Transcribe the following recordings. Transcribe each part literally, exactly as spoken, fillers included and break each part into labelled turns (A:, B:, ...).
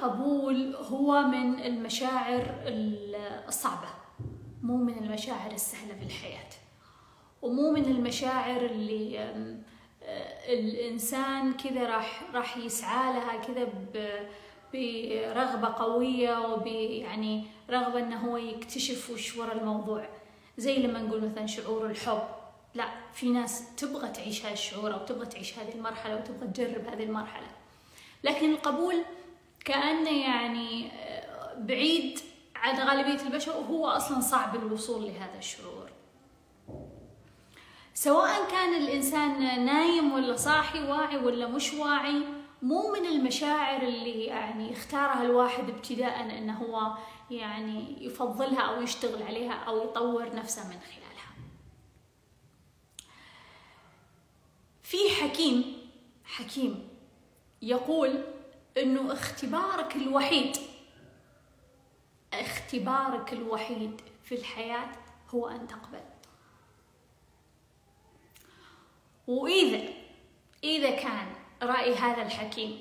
A: القبول هو من المشاعر الصعبة، مو من المشاعر السهلة في الحياة، ومو من المشاعر اللي الإنسان كذا راح راح يسعى لها كذا برغبة قوية وبيعني رغبة إنه هو يكتشف وش ورا الموضوع. زي لما نقول مثلا شعور الحب، لا، في ناس تبغى تعيش هذا الشعور أو تبغى تعيش هذه المرحلة وتبغى تجرب هذه المرحلة، لكن القبول كأنه يعني بعيد عن غالبية البشر، وهو أصلا صعب الوصول لهذا الشعور. سواء كان الإنسان نايم ولا صاحي، واعي ولا مش واعي، مو من المشاعر اللي يعني اختارها الواحد ابتداء أنه هو يعني يفضلها أو يشتغل عليها أو يطور نفسه من خلالها. في حكيم حكيم يقول إنه اختبارك الوحيد اختبارك الوحيد في الحياة هو أن تقبل. وإذا إذا كان رأي هذا الحكيم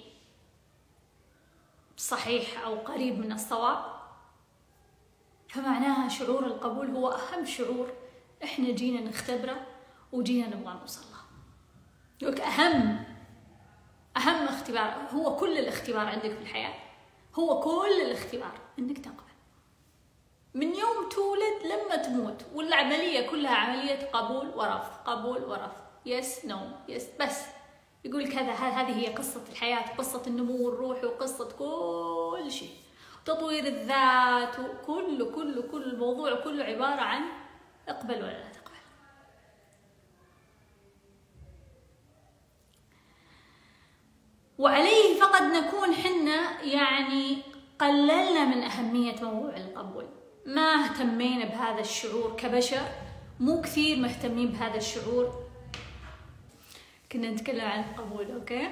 A: صحيح أو قريب من الصواب، فمعناها شعور القبول هو أهم شعور إحنا جينا نختبره وجينا نبغى نوصل له. أهم أهم اختبار هو كل الاختبار عندك في الحياة، هو كل الاختبار إنك تقبل من يوم تولد لما تموت، والعملية كلها عملية قبول ورفض، قبول ورفض، يس نو يس، بس يقول كذا. هذه هي قصة الحياة، قصة النمو الروحي، وقصة كل شيء، تطوير الذات، وكله كله كل الموضوع كله عبارة عن اقبل ولا لا تقبل. وعليه فقد نكون حنا يعني قللنا من أهمية موضوع القبول، ما اهتمينا بهذا الشعور كبشر، مو كثير مهتمين بهذا الشعور. كنا نتكلم عن القبول، أوكي؟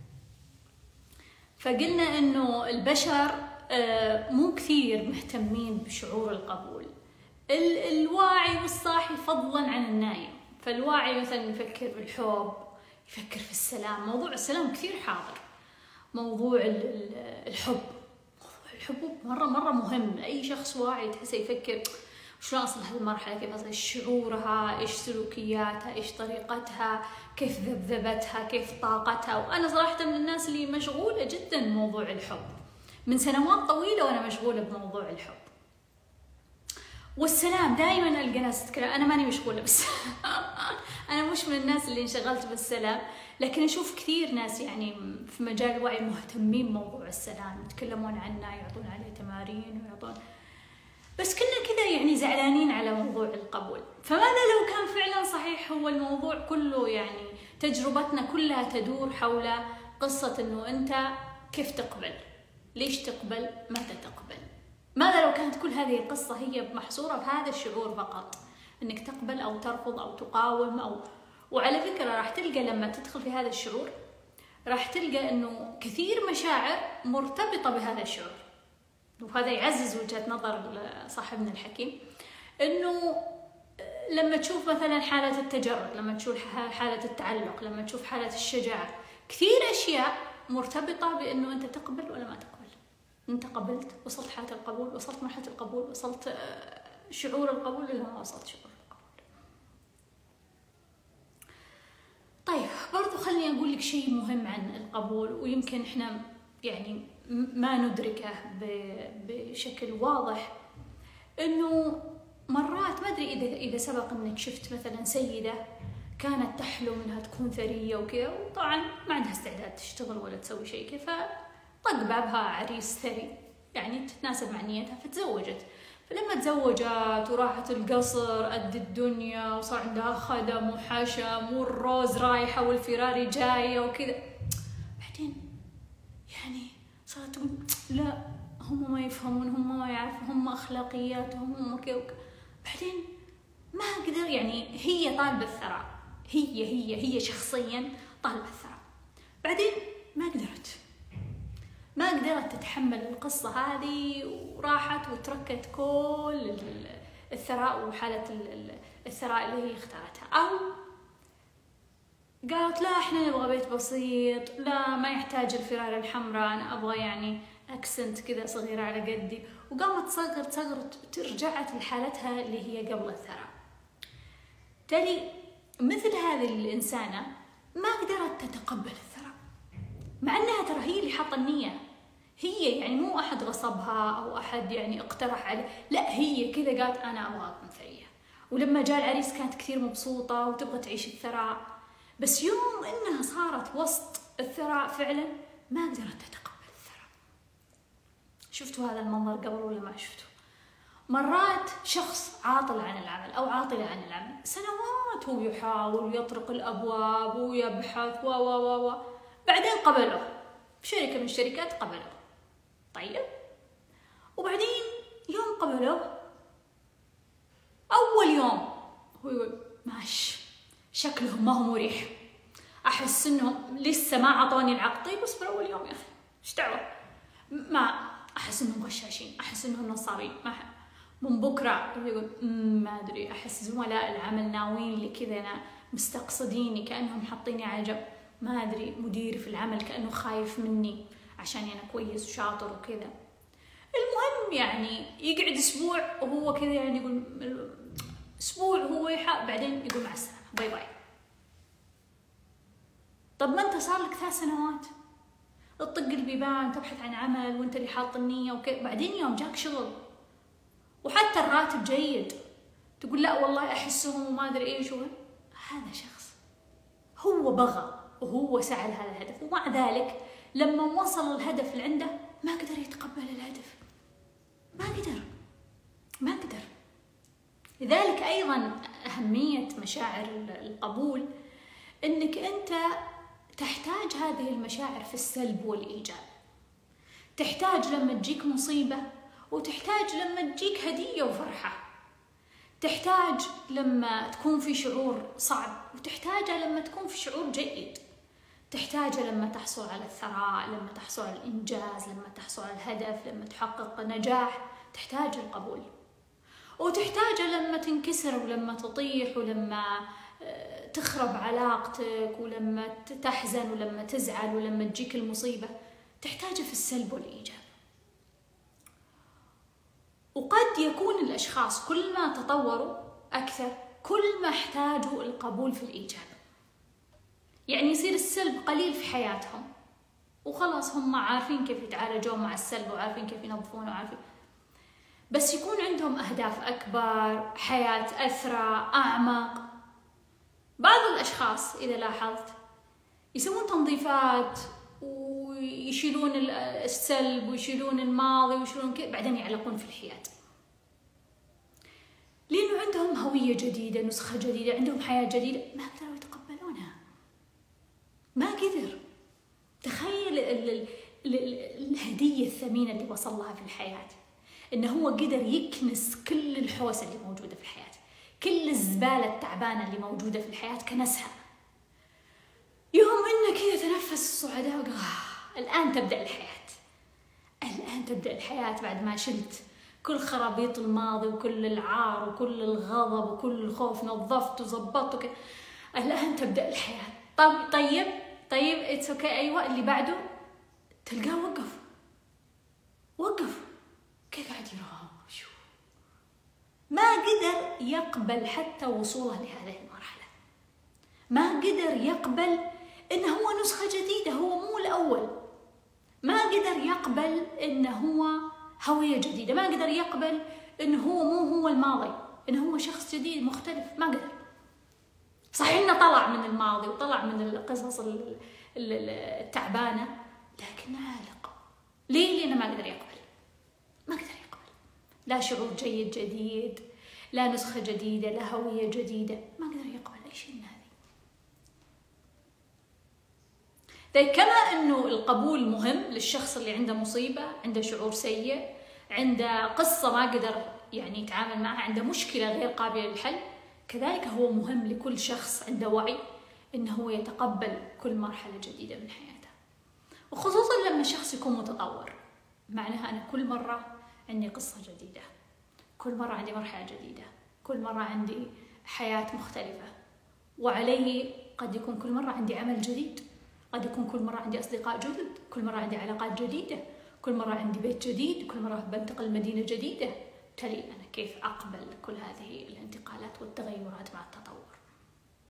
A: فقلنا إنه البشر مو كثير مهتمين بشعور القبول. الواعي والصاحي فضلا عن النايم. فالواعي مثلا يفكر بالحب، يفكر في السلام، موضوع السلام كثير حاضر، موضوع الحب الحب مرة مرة مهم. أي شخص واعي تحسه يفكر شلون أصل هالمرحلة، كيف أصل شعورها، إيش سلوكياتها، إيش طريقتها، كيف ذبذبتها، كيف طاقتها. وأنا صراحة من الناس اللي مشغولة جدا بموضوع الحب، من سنوات طويلة وأنا مشغولة بموضوع الحب والسلام. دائما ألقى ناس تتكلم، أنا ماني مشغولة بس أنا مش من الناس اللي انشغلت بالسلام، لكن أشوف كثير ناس يعني في مجال الوعي مهتمين بموضوع السلام، يتكلمون عنه، يعطون عليه تمارين ويعطون، بس كنا كذا يعني زعلانين على موضوع القبول. فماذا لو كان فعلا صحيح هو الموضوع كله يعني تجربتنا كلها تدور حول قصة إنه أنت كيف تقبل، ليش تقبل، متى تقبل. ماذا لو كانت كل هذه القصة هي محصورة بهذا الشعور فقط، إنك تقبل أو ترفض أو تقاوم أو. وعلى فكرة راح تلقى لما تدخل في هذا الشعور راح تلقى إنه كثير مشاعر مرتبطة بهذا الشعور، وهذا يعزز وجهة نظر صاحبنا الحكيم، إنه لما تشوف مثلا حالة التجرد، لما تشوف حالة التعلق، لما تشوف حالة الشجاعة، كثير أشياء مرتبطة بإنه أنت تقبل ولا ما تقبل. أنت قبلت، وصلت حالة القبول، وصلت مرحلة القبول، وصلت شعور القبول ولا ما وصلت شعور القبول. طيب برضو خليني أقول لك شيء مهم عن القبول، ويمكن إحنا يعني ما ندركه بشكل واضح، إنه مرات ما أدري إذا إذا سبق إنك شفت مثلا سيدة كانت تحلم إنها تكون ثرية وكذا، وطبعا ما عندها استعداد تشتغل ولا تسوي شيء كذا، فطق بابها عريس ثري يعني تتناسب مع نيتها فتزوجت. فلما تزوجت وراحت القصر قد الدنيا وصار عندها خدم وحشم والروز رايحة والفراري جاية وكذا، بعدين يعني صارت تقول لا هم ما يفهمون، هم ما يعرفون، هم أخلاقياتهم هم كذا. بعدين ما أقدر يعني هي طالبة الثراء، هي هي هي شخصيا طالبة الثراء، بعدين ما قدرت ما قدرت تتحمل القصة هذه، وراحت وتركت كل الثراء وحالة الثراء اللي هي اختارتها، أو قالت لا احنا نبغى بيت بسيط، لا ما يحتاج الفرار الحمراء، أنا أبغى يعني اكسنت كذا صغيرة على قدي، وقامت تصغر تصغر رجعت لحالتها اللي هي قبل الثراء. تالي مثل هذه الإنسانة ما قدرت تتقبل الثراء، مع أنها ترى هي اللي حاطة النية، هي يعني مو أحد غصبها أو أحد يعني اقترح عليه، لا هي كذا قالت أنا أبغى أكون ثرية. ولما جاء العريس كانت كثير مبسوطة وتبغى تعيش الثراء، بس يوم إنها صارت وسط الثراء فعلا ما قدرت تتقبل الثراء. شفتوا هذا المنظر قبل ولا ما شفتوا؟ مرات شخص عاطل عن العمل أو عاطلة عن العمل، سنوات هو يحاول ويطرق الأبواب ويبحث و و و و بعدين قبلوه في شركة من الشركات، قبلوه. طيب وبعدين يوم قبلوه أول يوم هو يقول ماشي شكلهم ما هو مريح، أحس إنهم لسه ما عطوني العقد. طيب اصبر أول يوم يا أخي، إيش دعوة؟ ما أحس إنهم غشاشين، أحس إنهم نصابين. ما من بكرة يقول ما أدري، أحس زملاء العمل ناويين لي كذا، أنا مستقصديني كأنهم حاطيني عجب. ما أدري مديري في العمل كأنه خايف مني عشان أنا كويس وشاطر وكذا. المهم يعني يقعد أسبوع وهو كذا، يعني يقول أسبوع هو يحاول، بعدين يقول مع السلامة باي باي. طب ما أنت صار لك ثلاث سنوات تطق البيبان تبحث عن عمل وأنت اللي حاط النية وكذا، بعدين يوم جاك شغل وحتى الراتب جيد تقول لا والله أحسهم وما أدري إيش. هذا شخص هو بغى وهو سعى لهذا الهدف، ومع ذلك لما وصل الهدف اللي عنده ما قدر يتقبل الهدف، ما قدر ما قدر. لذلك أيضا أهمية مشاعر القبول، أنك أنت تحتاج هذه المشاعر في السلب والإيجاب. تحتاج لما تجيك مصيبة، وتحتاج لما تجيك هدية وفرحة. تحتاج لما تكون في شعور صعب، وتحتاجها لما تكون في شعور جيد. تحتاجها لما تحصل على الثراء، لما تحصل على الإنجاز، لما تحصل على الهدف، لما تحقق نجاح. تحتاج القبول. وتحتاجها لما تنكسر ولما تطيح ولما تخرب علاقتك ولما تحزن ولما تزعل ولما تجيك المصيبة. تحتاجها في السلب والإيجاب. وقد يكون الأشخاص كل ما تطوروا أكثر كل ما احتاجوا القبول في الإيجاب. يعني يصير السلب قليل في حياتهم وخلاص هم عارفين كيف يتعالجون مع السلب وعارفين كيف ينظفونه وعارفين، بس يكون عندهم أهداف أكبر، حياة أثرى أعمق. بعض الأشخاص إذا لاحظت يسوون تنظيفات ويشيلون السلب ويشيلون الماضي ويشيلون كذا، بعدين يعلقون في الحياة، لأنه عندهم هوية جديدة، نسخة جديدة، عندهم حياة جديدة، ما قدروا يتقبلونها. ما قدر. تخيل ال ال ال الهدية الثمينة اللي وصل لها في الحياة، إنه هو قدر يكنس كل الحوسة اللي موجودة في الحياة، كل الزبالة التعبانة اللي موجودة في الحياة كنسها. يوم إنه كذا تنفس الصعداء وقال آه الآن تبدأ الحياة، الآن تبدأ الحياة بعد ما شلت كل خرابيط الماضي وكل العار وكل الغضب وكل الخوف، نظفت وظبطت وكذا، الآن تبدأ الحياة. طب طيب طيب اتس اوكي ايوه اللي بعده تلقاه وقف وقف كيف قاعد يراها، شو ما قدر يقبل حتى وصوله لهذه المرحلة. ما قدر يقبل إنه هو نسخة جديدة، هو مو الأول. ما قدر يقبل إنه هو هوية جديدة. ما قدر يقبل إنه هو مو هو الماضي، إنه هو شخص جديد مختلف. ما قدر. صحيح إنه طلع من الماضي وطلع من القصص التعبانة، لكن عالق. ليه؟ لأنه ما قدر يقبل. ما قدر يقبل. لا شعور جيد جديد، لا نسخة جديدة، لا هوية جديدة. ما قدر يقبل أي شيء من هذه. طيب كما أنه القبول مهم للشخص اللي عنده مصيبة، عنده شعور سيء، عنده قصة ما قدر يعني يتعامل معها، عنده مشكلة غير قابلة للحل، كذلك هو مهم لكل شخص عنده وعي إنه هو يتقبل كل مرحلة جديدة من حياته. وخصوصا لما الشخص يكون متطور، معناها أنا كل مرة عندي قصة جديدة، كل مرة عندي مرحلة جديدة، كل مرة عندي حياة مختلفة، وعليه قد يكون كل مرة عندي عمل جديد، قد يكون كل مرة عندي أصدقاء جدد، كل مرة عندي علاقات جديدة، كل مرة عندي بيت جديد، كل مرة بنتقل مدينة جديدة، بالتالي أنا كيف أقبل كل هذه الانتقالات؟